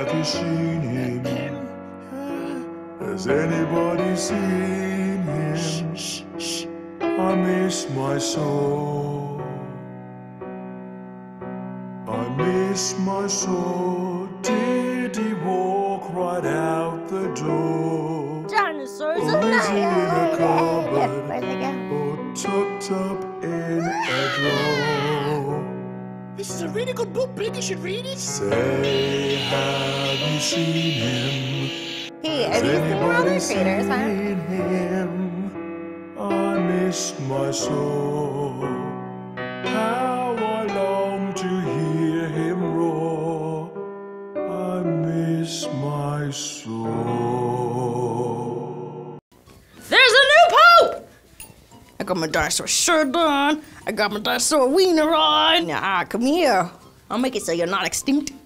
have you seen him? Has anybody seen him? I miss my soul. I miss my soul. Did he walk right out the door? Dinosaurs Or is he in a cupboard? Where'd they go? Or tucked up in a drawer? This is a really good book, Big. You should read it. Say, have you seen him? Hey, Has have you seen other anybody creators, huh? seen him? I miss my soul. How I long to hear him roar. I miss my soul. There's a new pope! I got my dinosaur shirt on. I got my dinosaur wiener on. Now, come here. I'll make it so you're not extinct.